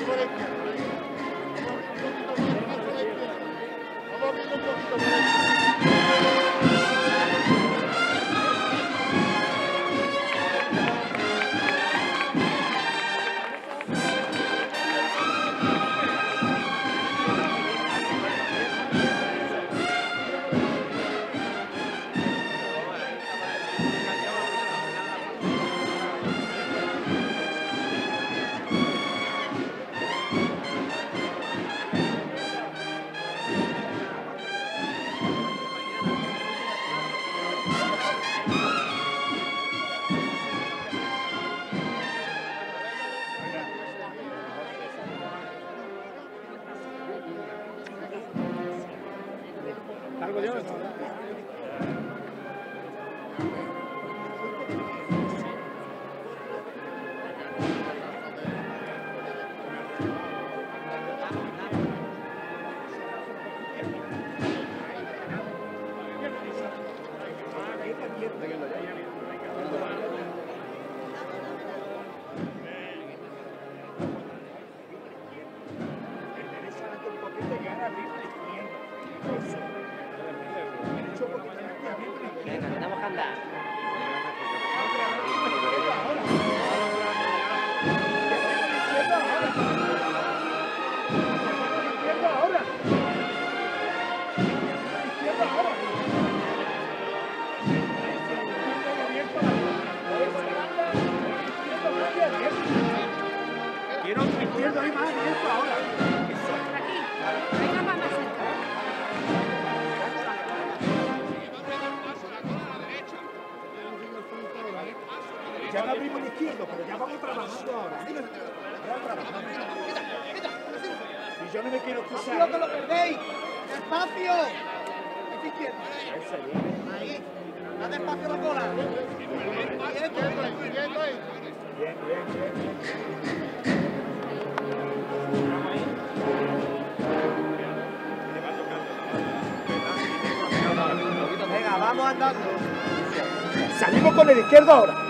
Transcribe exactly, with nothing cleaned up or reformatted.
Algo yo, Venga, tenemos que andar. Quiero izquierda ahí más abierto ahora. Venga, más cerca. Ya no abrimos el izquierdo, pero ya vamos trabajando ahora. Ahora trabajando. Y yo no me quiero cruzar. ¡No te lo perdéis! ¡Despacio! Esta izquierda. Ahí. Da despacio la cola. Bien, bien, Bien, bien, bien. Venga, vamos andando. Salimos con el izquierdo ahora.